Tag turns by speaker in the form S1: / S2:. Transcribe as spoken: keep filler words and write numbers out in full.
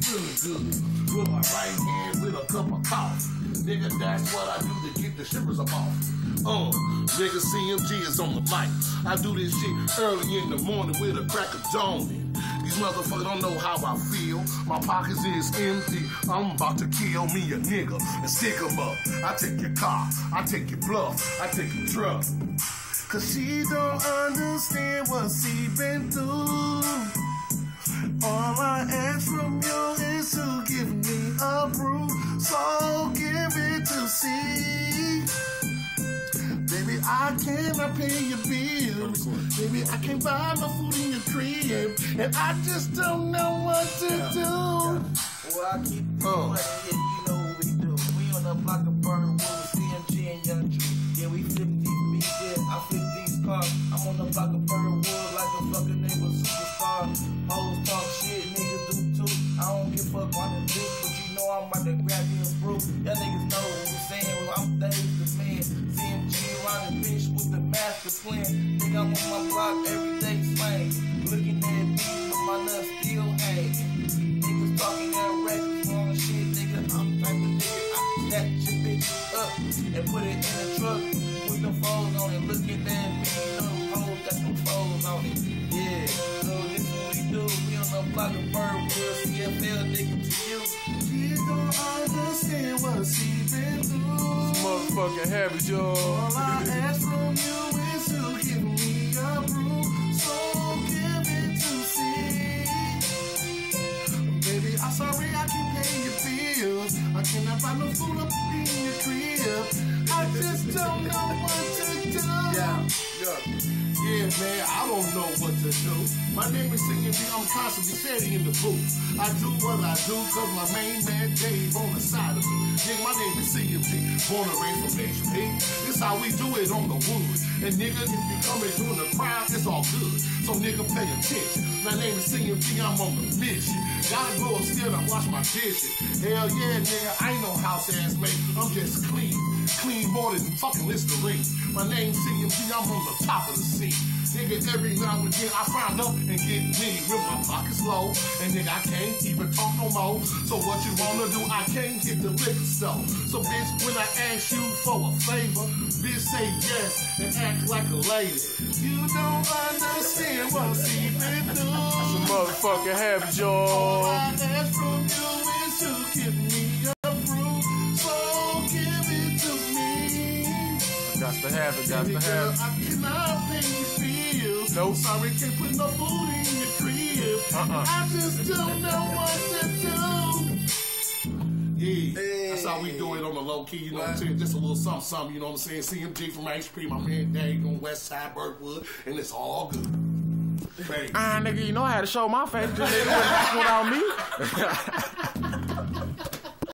S1: feeling good. With my right hand with a cup of coffee. Nigga, that's what I do to get the shivers up off. Uh, nigga, C M G is on the mic. I do this shit early in the morning with a crack of dawn. These motherfuckers don't know how I feel. My pockets is empty. I'm about to kill me a nigga and stick him up. I take your car, I take your bluff, I take your truck. Cause she don't understand what she been through. All I ask from you is to give me a brew. So give it to see. Baby, I cannot pay your bills. Baby, I can't buy no food in your crib. And I just don't know what to do.
S2: Well, I keep uh. money, yeah, you know what we do. We on the block of Birwood, C M G and Young Drew. Yeah, we flip these beats, yeah, I flip these cars. I'm on the block of Birwood like a fucking neighbor superstar. Hoes talk shit, niggas do too. I don't give a fuck on the bitch, but you know I'm about to grab you a fruit. Y'all niggas know what I'm saying, well, I'm Dave's the man. C M G around the bitch with the master plan. Think I'm on my block every day slang. Looking at me with my nuts still hanging. Niggas talking that reckless wrong shit, nigga. I'm type of nigga, I snatch your bitch up and put it in the truck with them foes on it. Looking at me, them hoes got them foes on it. Yeah, so this is what we do. We on the block of Birwood, C F L, nigga to you.
S1: You don't understand what she been through.
S3: This motherfucking habit, y'all.
S1: All I ask from you is to give me a brew. So give it to see. Baby, I'm sorry I can't pay your bills. I cannot buy no food up in your crib. I just don't know what to do. Yeah, yeah. Yeah, man, I don't know what to do. My name is C M G, I'm constantly steady in the booth. I do what I do cause my main man Dave on the side of me. Nigga, my name is C M G, born and raised from H P. This how we do it on the wood. And nigga, if you come in doing the crime, it's all good. So nigga, pay attention. My name is C M G, I'm on the mission. Gotta go upstairs and wash my dishes. Hell yeah, nigga, I ain't no house ass mate. I'm just clean. Clean more than fucking Listerine. My name's C M G, I'm on the top of the scene. Nigga, every now and then I find up and get me with my pockets low. And nigga, I can't even talk no more. So what you wanna do? I can't hit the liquor store. So bitch, when I ask you for a favor, bitch say yes and act like a lady. You don't understand what she been through.
S3: That's a motherfucking habit, y'all.
S1: All I ask from you is to give me a brew. So give it to me.
S3: Got to have it, got to have it.
S1: I cannot pay your bills.
S3: Nope.
S1: Sorry, can't put no food in your crib.
S3: Uh-uh.
S1: I just don't know what to do. Yeah,
S2: hey.
S1: That's how we do it on the low key, you know what I'm saying? Just a little something, something, you know what I'm saying? C M G from H P, my man Dave on West Side Birwood, and it's all good. Baby.
S3: Ah, nigga, you know I had to show my face. Just nigga without me.